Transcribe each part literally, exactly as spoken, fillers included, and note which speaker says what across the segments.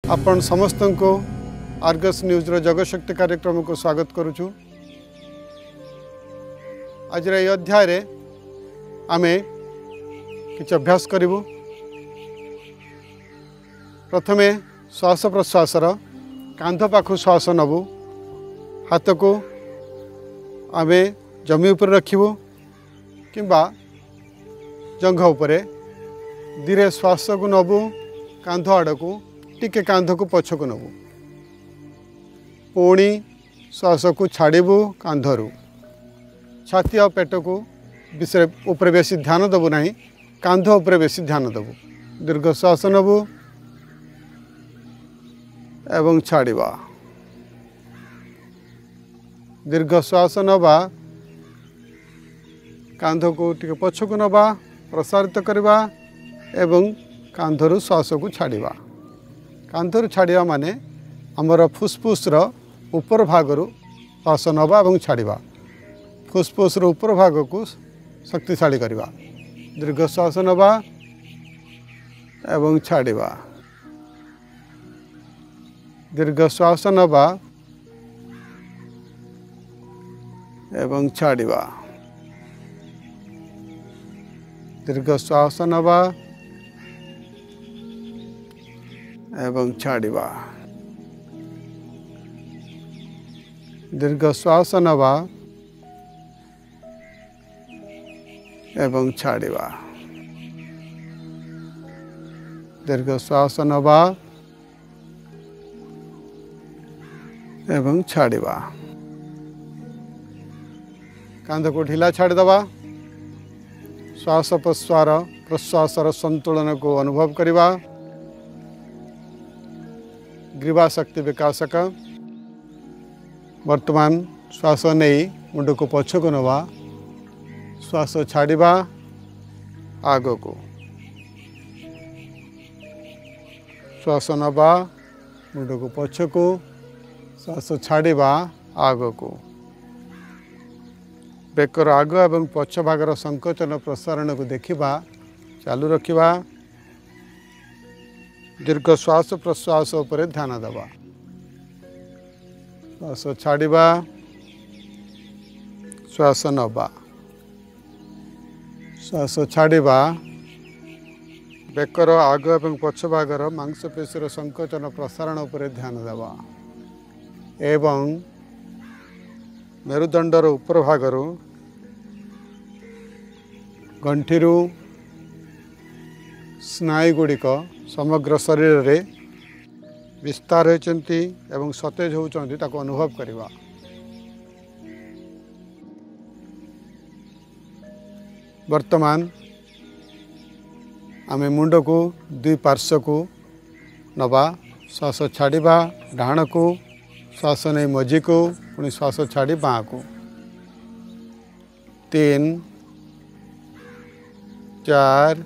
Speaker 1: आपण समस्त को आर्गस न्यूज रो जगशक्ति कार्यक्रम को स्वागत करुचु। आज ये अध्याय रे आमे किछ अभ्यास करिवु। प्रथमे श्वास प्रश्वास कांध पाखु श्वास नबु, हाथ को आमे जमी उपर रखिबु किंबा जंघ उपरे धीरे श्वास को नबु, कांध आड़ को टिके कांध को पछ को नबु, पुणी श्वास को छाड़बू कांधरू। छाती और पेट को विषय उपर बेसी ध्यान दबु नहीं, कांध उपर बेसी ध्यान दबु। दीर्घ श्वास नबु एवं छाड़वा। दीर्घ श्वास नबा, कांध को टिके पछ को नबा, प्रसारित करवा एवं कांधरू श्वास को छाड़वा। कांधरू छाड़वा माने आमर फुसफुस रो ऊपर भागरू श्वास नवा और छाड़वा। फुसफुस रो ऊपर भाग को शक्तिशाली करवा। दीर्घ श्वास नवा एवं छाड़वा। दीर्घ श्वास नवा एवं छाड़वा। दीर्घ श्वास नवा एवं छाड़वा। दीर्घ श्वास नवा एवं छाड़वा। दीर्घ श्वास नवा एवं छाड़वा। कांध को ढीला छाड़ दवा। श्वास प्रश्वास प्रश्वास संतुलन को अनुभव करवा। ग्रीवा शक्ति विकासक। वर्तमान श्वास नहीं मुंड को पछ को नवा, श्वास छाड़वा आग को। श्वास नवा मुंड को पछ को, श्वास छाड़वा आग को। बेकर आग एवं पछ भागर संकोचन प्रसारण को देखा चालू रखा। दीर्घ श्वास प्रश्वास उपर ध्यान दबा। श्वास छाड़वा, श्वास नवा, श्वास छाड़वा। बेकर आग एवं पछ भागर मांसपेशी संकोचन प्रसारण उपर ध्यान दबा एवं मेरुदंडर ऊपर भागर गंठीरू स्नायु गुड़िक समग्र शरीर रे विस्तार होती एवं सतेज होती ताको अनुभव करवा। वर्तमान आमे मुंड को दुई पार्श्व को नवा। श्वास छाड़वा डाण को, श्वास नहीं मझी को, पुणी श्वास छाड़ी बाँ को। तीन, चार,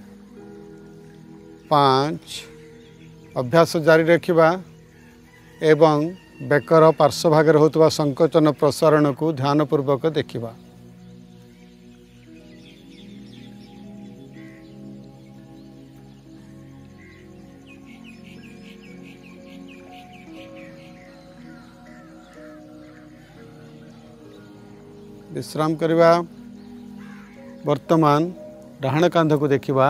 Speaker 1: पाँच। अभ्यास जारी रखिबा एवं बेकर पार्श्व भागर होतबा संकोचन प्रसारण को ध्यानपूर्वक देखिबा। विश्राम करवा। वर्तमान डाहाण कांध को देखिबा,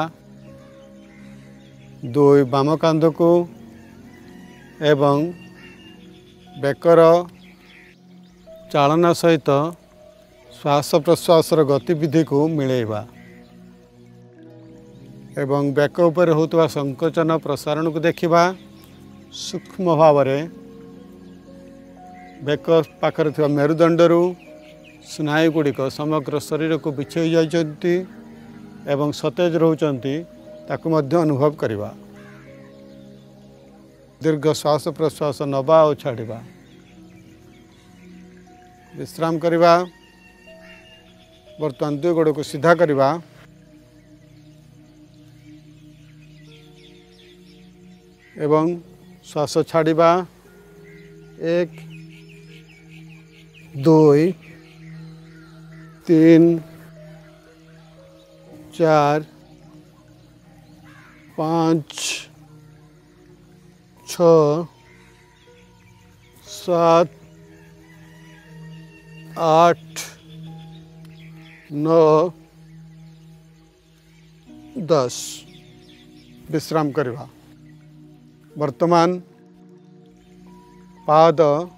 Speaker 1: दुई बाम कांध को एवं बेकर चालना सहित श्वास प्रश्वास गतिविधि को मिलेबा एवं बेक उपर होतबा संकोचन प्रसारण को देखिबा। सूक्ष्म भाव में बेक पाखर थिबा मेरुदंडरू स्नायु गुड़िक समग्र शरीर को बिछई जाइछन्ति एवं सतेज रहउछन्ति ताकु मध्य अनुभव करवा। दीर्घ श्वास प्रश्वास नवा और छाड़वा। विश्राम करवा। वर्तमान दुई गोड़ को सीधा करवा। एवं श्वास छाड़वा। एक, दुई, तीन, चार, पाँच, छः सात आठ नौ दस विश्राम करवा। वर्तमान पाद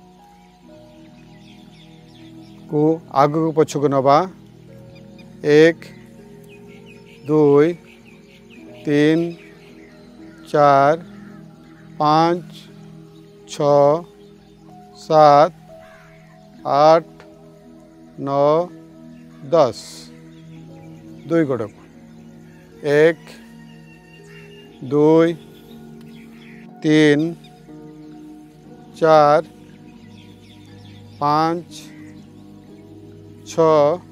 Speaker 1: को आग को पछक नवा। एक दुई तीन चार पाँच छ सात आठ नौ दस। दुई गोड़ को एक दुई तीन चार पाँच छ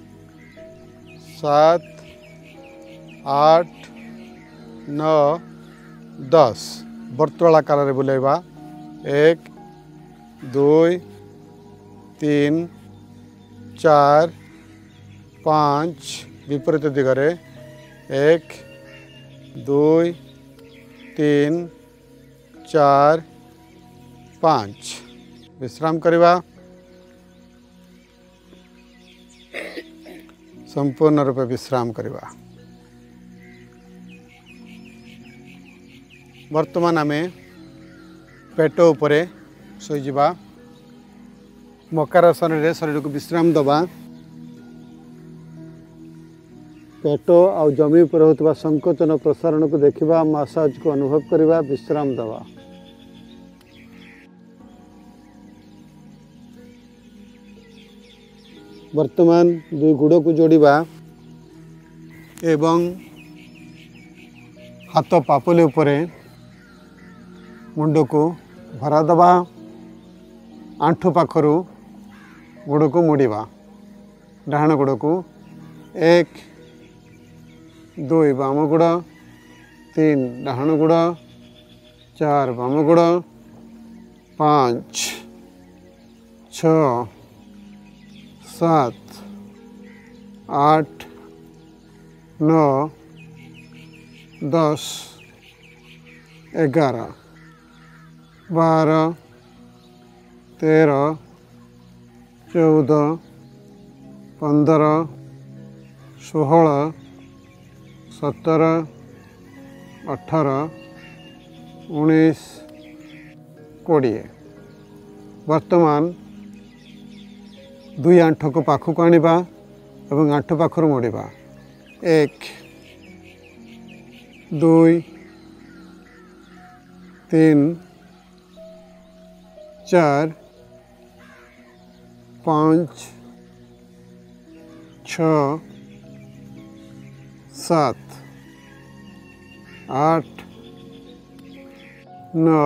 Speaker 1: सात आठ नौ दस। वर्तुलाकार रे बुलाइबा। एक दुई तीन चार पाँच विपरीत दिगरे। एक दुई तीन चार पाँच विश्राम करवा। संपूर्ण रूपे विश्राम करवा। वर्तमान आमे पेट उपरे शोइजिबा। मकरासन रे शरीर को विश्राम दबा। पेट आ जमी उपर होता संकोचन प्रसारण को देखा। मसाज को अनुभव करवा। विश्राम दबा। वर्तमान दुई गुड़ को जोड़िबा एवं हाथ पापुली उपरे मुंड को भरा दबा। आंठु पाखरु गुड़ को मोड़िबा। डाहाण गुड़ को एक दुई बाम गुड़ तीन डाहाण गुड़ चार बाम गुड़ पाँच छ सात आठ नौ दस ग्यारह बारह तेरह चौदह पंद्रह सोलह सत्रह अठारह उन्नीस कोड़े। वर्तमान दुई आंठ को पाखक आनिबा एवं आंठ पाखर मोड़िबा। एक दुई तीन चार पाँच छ सात आठ नौ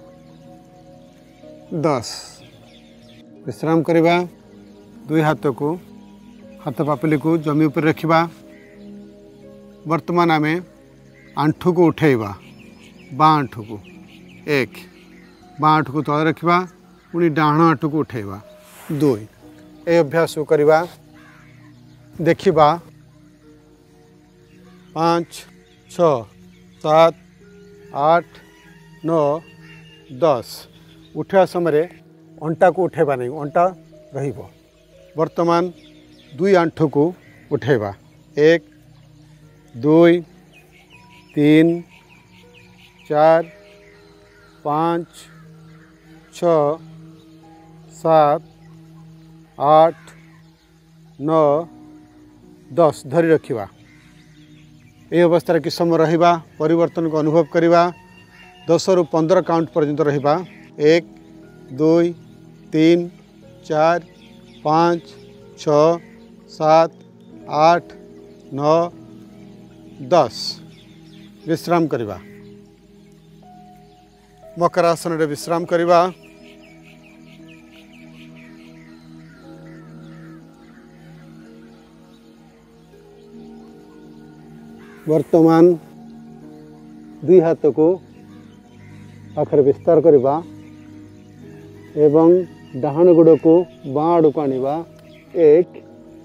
Speaker 1: दस विश्राम करवा। दुई हाथ को हाथ पापली को जमी उपर रखिबा। वर्तमान आमे आंठू को उठेबा। बाँ आंठू को एक बाँ आंठू को तले रखिबा। पुणी डाहाण आंठू को उठेबा। दुई ए अभ्यास को करवा। देखिबा पाँच छ सात आठ नौ दस। उठा समय अंटा को उठेबा नहीं। अंटा रहिबो। वर्तमान दुई आंठ को उठेबा। एक दुई तीन चार पाँच छ सात आठ नौ दस धरी रखिबा। ये अवस्था कि समय रहिबा। परिवर्तन को अनुभव करवा। दस रु पंद्रह काउंट पर्यंत रहिबा। एक दुई तीन चार पाँच छ सात आठ नौ दस विश्राम करवा। मकरासन रे विश्राम करवा। वर्तमान दुई हाथ को पाखरे विस्तार करवा एवं डाहाण गोड़ को बाँ आड़ को आनिबा। एक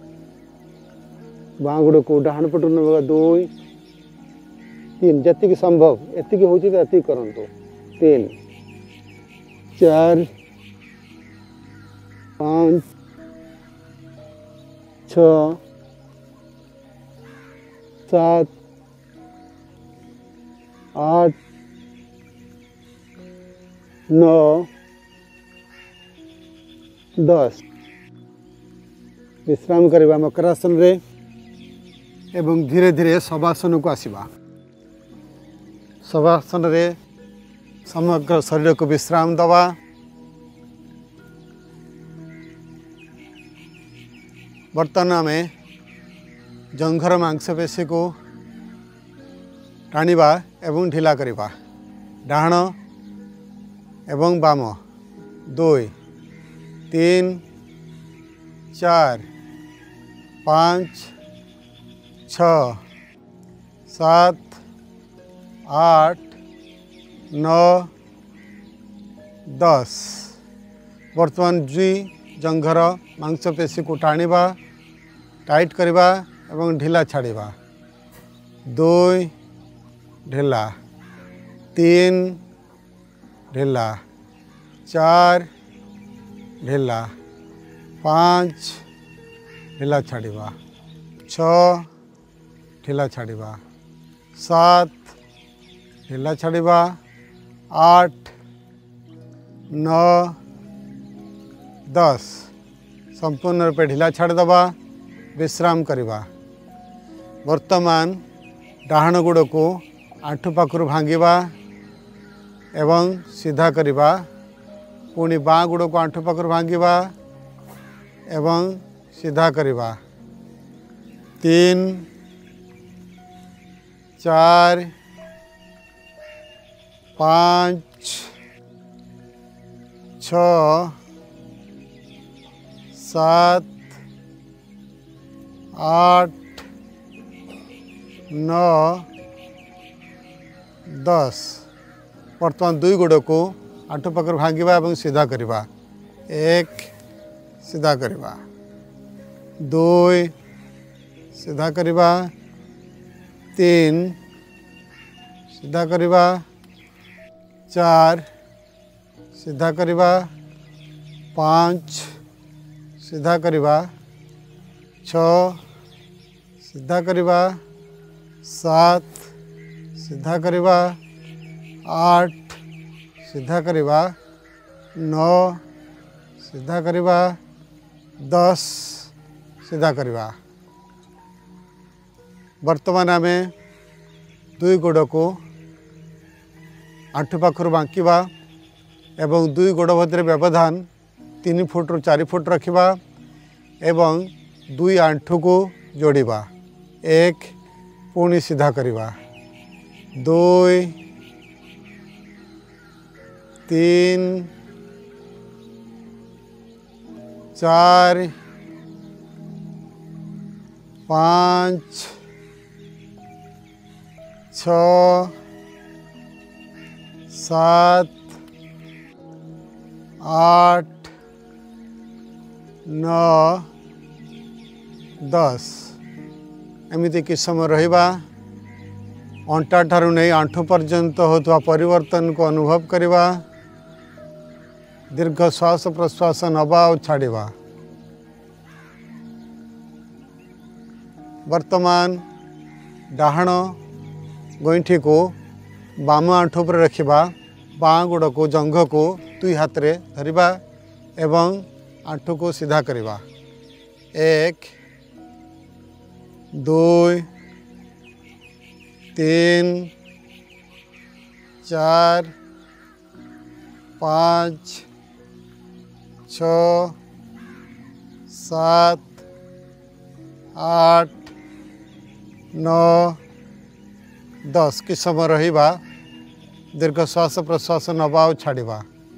Speaker 1: बाँ गोड़ को डाहाण पटु नवा। दुई तीन जति संभव एति होती करंतु। तीन चार पाँच छः सात आठ नौ दस विश्राम करवा मकरासन रे एवं धीरे धीरे शवासन को आसवा। शवासन रे समग्र शरीर को विश्राम दवा। बर्तमान आमे जंघर मांसपेशी को टाणिबा एवं ढिला करिबा। डाहाण एवं बाम दुई तीन चार पाँच छः सात आठ नौ दस। वर्तमान जी जंघर मांसपेशी को टाणिबा टाइट करवा एवं ढिला छाड़िबा। दुई ढिला तीन ढिला चार ढिला पाँच ढिला छाड़िबा छः ढिला छाड़िबा सात ढिला छाड़िबा आठ नौ दस संपूर्ण रूपे ढिला छाड़दबा। विश्राम करवा। वर्तमान डाहाण गोड़ को आंठु पाखरु भांगिबा एवं सीधा करवा। पुणी बाँ गोड़ को आंठु पाखरु भांगिबा एवं सीधा करवा। तीन चार पाँच छः सात आठ नौ दस। वर्तमान दुई गोड़ को आंठु पाखरु भांगिबा एवं सीधा करवा। एक सीधा करवा दुई सीधा करवा तीन सीधा करवा चार सीधा करवा पाँच सीधा करवा छः सीधा करवा सात सीधा करवा आठ सीधा करवा नौ सीधा करवा दस सीधा करवा। वर्तमान आमे दुई गोड़ को आंठु पाखरु बांकिबा एवं दुई गोड़ मध्य व्यवधान तीन फुट रु चार फुट रखिबा एवं दुई आंठु को जोड़िबा। एक पुणी सीधा करवा दुई तीन चार पाँच छः सात आठ नौ दस। एमती कि समय रहिबा। अंटा ठारू नहीं आंठु पर्यंत होता परिवर्तन को अनुभव करवा। दीर्घ श्वास प्रश्वास नवा और छाड़िबा। वर्तमान डाहाण गईठी को बाम आंठु पर रखिबा। बाँ गोड़ को जंघ को दुई हाथ रे धरिबा एवं आंठु को सीधा करवा। एक दुई तीन चार पाँच छः सात आठ नौ दस कि समय रहिबा। दीर्घ श्वास प्रश्वास नवा और छाड़िबा।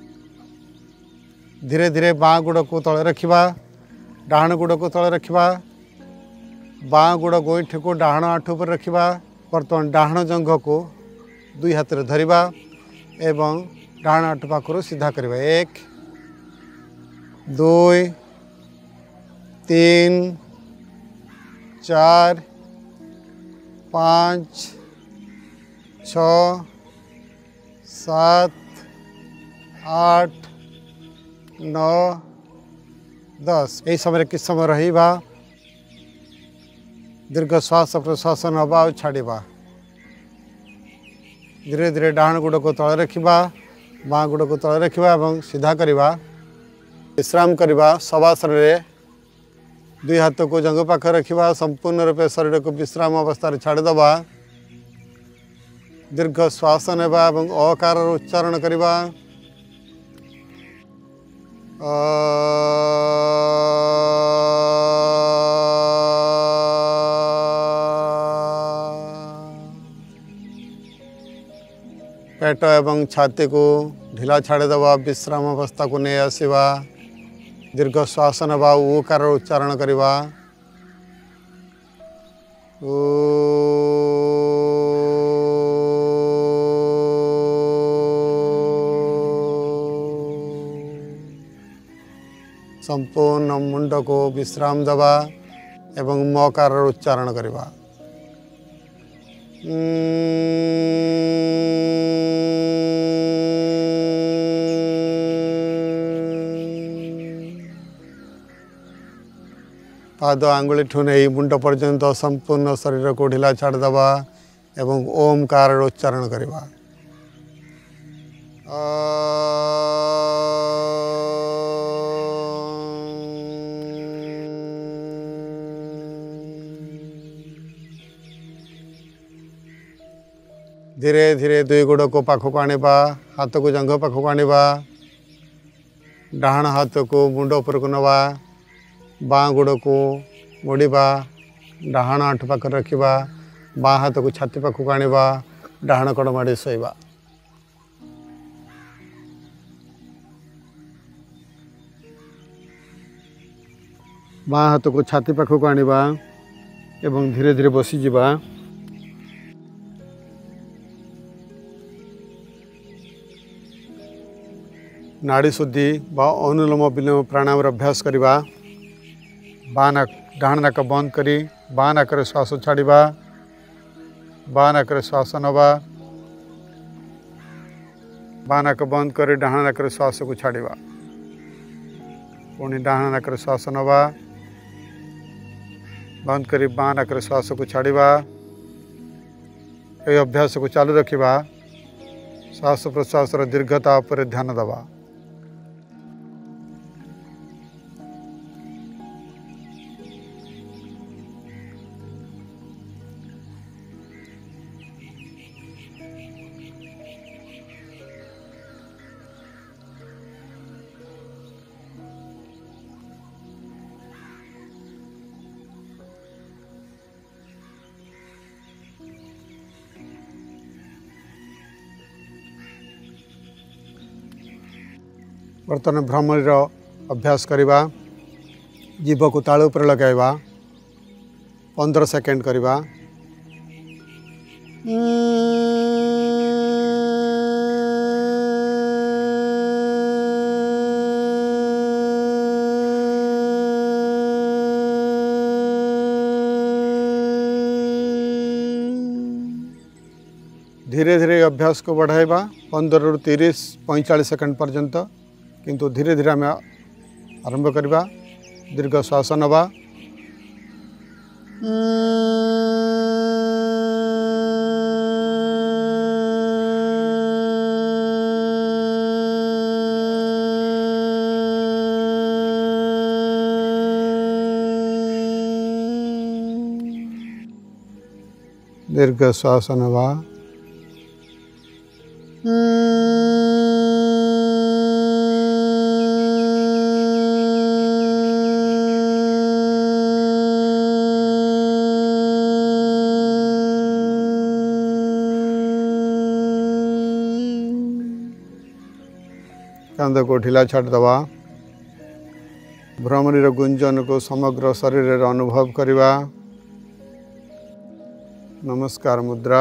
Speaker 1: धीरे धीरे बाँ गोड़ को तले रखिबा। डाहाण गोड़ को तले रखिबा। बाँ गोड़ गोईठ को डाहाण आंठु पर रखिबा। वर्तमान डाहाण जंघ को दुई हाथ रे धरिबा एवं डाहाण आंठु पाखरु सीधा करबा। एक दुई तीन चार पाँच छः सात आठ नौ दस यही समय कि समय रहिबा दीर्घ श्वास प्रश्वास नवा और छाड़िबा धीरे धीरे डाहाण गुड़ को तले रखिबा बाँ गुड़ को तले रखिबा एवं सीधा करिबा विश्राम करिबा शवासन रे दुई हाथ को जंघ पाखे रखिबा संपूर्ण रूपे शरीर को विश्राम अवस्था छाड़ीदबा दीर्घ श्वास नेबा एवं अकार उच्चारण करिबा पेट एवं छाती को ढिला छाड़ीदबा विश्राम अवस्था को नहीं आसवा दीर्घ श्वास नेबा उकार उच्चारण करिबा संपूर्ण मुंड को विश्राम दबा एवं मकार उच्चारण करिबा पाद आंगुली ठू नहीं मुंड पर्यंत संपूर्ण शरीर को ढिला छाड़ दबा एवं ओमकार उच्चारण करिबा धीरे धीरे दुई गोड़ को पाखक आनिबा हाथ को जंघ पाखक आनिबा डाहाण हाथ को मुंड उपर को नवा बाँ गोड़ को मोड़िबा डाहाण आंठ पाखे रखिबा बाँ हाथ को छाती पाखक आनिबा डाहाण कड़ माड़ी शोइबा बाँ हाथ को छाती पाखक आनिबा एवं धीरे धीरे बसी जिबा नाड़ी शुद्धि बा अनुलोम विलोम प्राणायाम अभ्यास करिबा बाँ नाक डाहाण नाक बंद करी बाँ नाक श्वास छाड़िबा बाँ नाक श्वास नवा बाँ नाक बंद करी डाहाण नाक श्वास को छाड़िबा पुणी डाहाण नाक श्वास नवा बंद करी बाँ नाक श्वास को छाड़िबा ये अभ्यास को चालू रखिबा श्वास प्रश्वास दीर्घता पर ध्यान दबा बर्तमान भ्रमर अभ्यास करवा जीभ को तालू पर लगाइबा पंद्रह सेकेंड करवा धीरे धीरे अभ्यास को बढ़ाइबा पंद्रह रु तीस पैंतालीस सेकेंड पर्यंत किंतु धीरे धीरे आम आरंभ करवा दीर्घ श्वास नवा दीर्घ श्वास नवा कांध को ढिला छाड़ दवा भ्रमरीर गुंजन को समग्र शरीर अनुभव करवा नमस्कार मुद्रा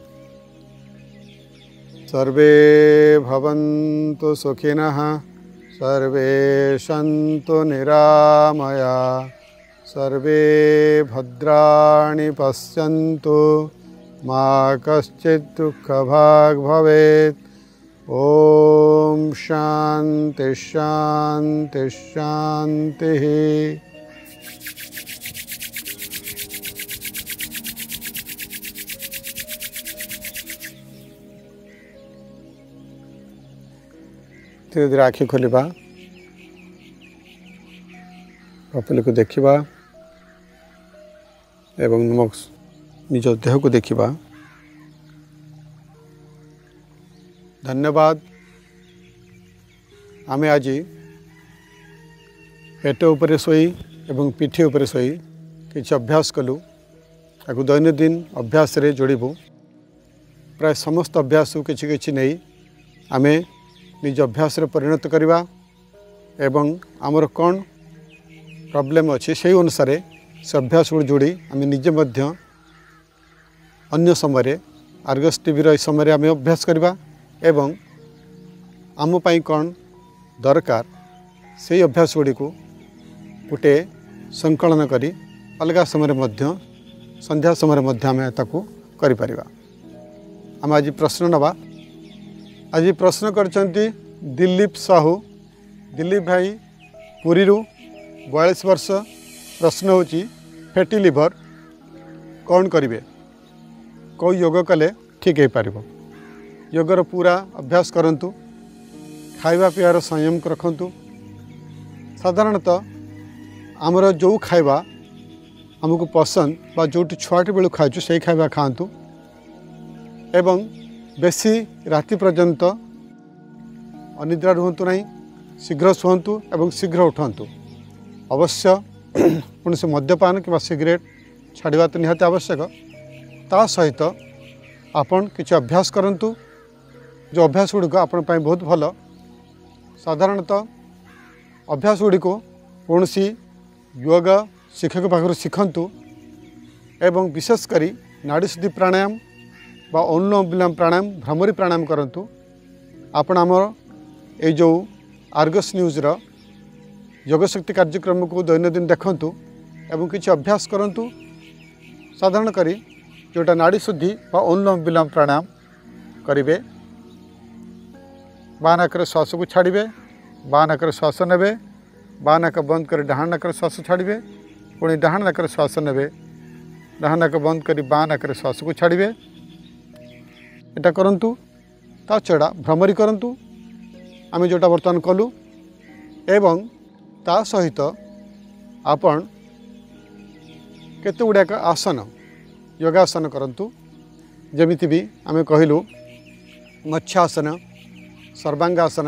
Speaker 1: सर्वे भवन्तु सुखिनः सर्वे सन्तु निरामया सर्वे भद्राणि पश्यन्तु मा कश्चित् दुःखभाग् भवेत् ओम शांति शांति शांति। धीरे धीरे आखि खोलिबा, कपिल को देखिबा एवं निज देह को देखिबा। धन्यवाद। आमे आज पेट उपरे सोई एवं पिठी उपरे सोई किछ अभ्यास कलु। आकु दैनंदिन अभ्यास रे जोड़बू। प्राय समस्त अभ्यास किछि किछि नहीं आमे निज अभ्यास रे परिणत करिबा एवं आमर कौन प्रॉब्लम अच्छे से अनुसार से अभ्यास को जोड़ी आम निजे मध्य अन्य समय आर्गस टीवी रो समय आम अभ्यास करवा एवं आम पाई कौन दरकार से अभ्यास गुड़ी को गोटे संकलन करी अलग समय मध्य संध्या समय मध्य आम ताकू करि परिबा। आम आज प्रश्न नवा। आज प्रश्न करचंती दिलीप साहू। दिलीप भाई पुरी रु बयालीस वर्ष। प्रश्न होची फैटी लिवर कौन करिवे, को योग कले ठीक है पारिबो। योगर पूरा अभ्यास करंतु, खाइबा पियार संयम रखंतु। साधारणतः आमर जो खाइबा हमको पसंद बा जोटी छुआटी बेलू खाइछु से खाइबा खातु एवं बेसी राति पर्यंत अनिद्रा रुहतु नहीं। शीघ्र शुहतु एवं शीघ्र उठंतु। अवश्य कौन से मद्यपान कि सिगरेट छाड़ा तो निहाती आवश्यक। ता सहित आपण किसी अभ्यास करंतु जो अभ्यास गुड़िक आपण पाई बहुत भल। साधारणतः अभ्यास गुड़िक कौन सी योग शिक्षक पाखर शिखंतु एवं विशेषकर नाड़ी शुद्धि प्राणायाम बा अनुलोम विलोम प्राणायाम भ्रमरी प्राणायाम करंतु। आपण आमर ये जो आर्गस न्यूज रो योगशक्ति कार्यक्रम को दैनंदिन देखंतु एवं किसी अभ्यास करंतु। साधारण करी जोटा नाड़ी शुद्धि बा अनुलोम विलोम प्राणायाम करिवे। बाँ नाकर श्वास को छाड़िबे, बाँ नाकर श्वास नेबे, बाँ नाक बंद कर डाहाण नाकर श्वास छाड़िबे, पुणी डाहाण नाकर श्वास नेबे, डाहाण नाक बंद कर बाँ नाकर श्वास को छाड़िबे। एटा करंतु। ता छड़ा भ्रमरी करंतु आमे जोटा बर्तमान कलु एवं ता सहित आपण केते गुड़ाक आसन योगासन करंतु। जमिति भी आमे कहिलु मत्स्यासन, सर्वांगासन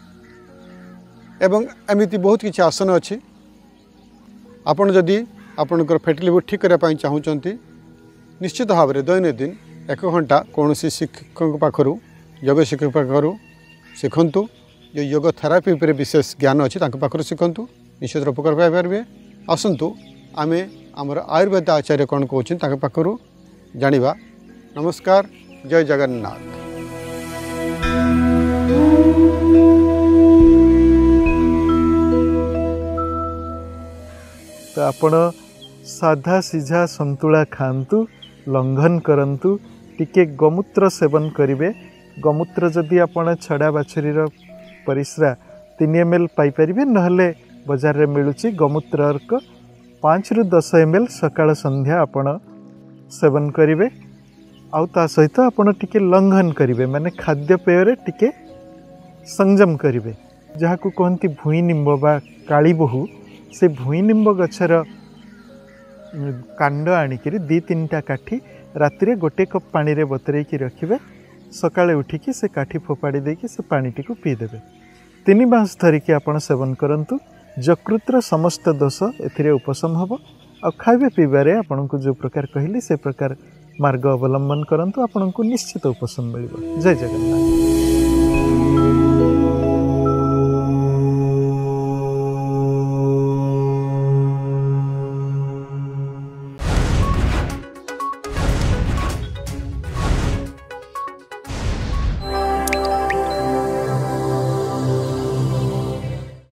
Speaker 1: एवं एमिति बहुत किछि आसन अछि। आपण जदि आपणकर फैटी लिवर ठीक करबा पई चाहुचंती निश्चित भाव में दैनंदिन एक घंटा कौन शिक्षक पाखर योग शिक्षक पाखर शिखंतु। जो योग थेरापी उपर विशेष ज्ञान अच्छी पाखर शिखंतु, निश्चित उपकार पाइपारे। आसतु आमे आमर आयुर्वेद आचार्य कौन कहते पाखर जानिबा। नमस्कार। जय जगन्नाथ।
Speaker 2: तो आपण साधा सीझा संतुला खांतु, लंघन करंतु, टिके गमूत्र सेवन करिवे। गमूत्र जदि आपण छड़ा बाछुरीर परिस्रा तीन एम एल पाइपर नहले बजार रे मिलुची गमूत्र पाँच रु दस एम एल सकाळ संध्या आपण सेवन करिवे। आउ ता सहित आपण टिके लंघन करिवे, माने खाद्य पेय टिके संयम करिवे। जहाँ को कहती भूई निम्ब बा काली बहु, से भूई निम्ब गछर कांड आनिकी दी तीन टा काठी राति गोटे कप पानी रे बतरई रखिए। सकाळे उठिकी से काठी फोपाड़ी देकी से पानीटी को पीदेवे। तीन मास धरिकी आपण सेवन करंतु। यकृतर समस्त दोष एथिरे उपशम हबो। आ खाइबे पीबारे आपण को जो प्रकार कहली से प्रकार मार्ग अवलंबन करंतु, आपण को निश्चित उपशम मिलिबो। जय जगन्नाथ।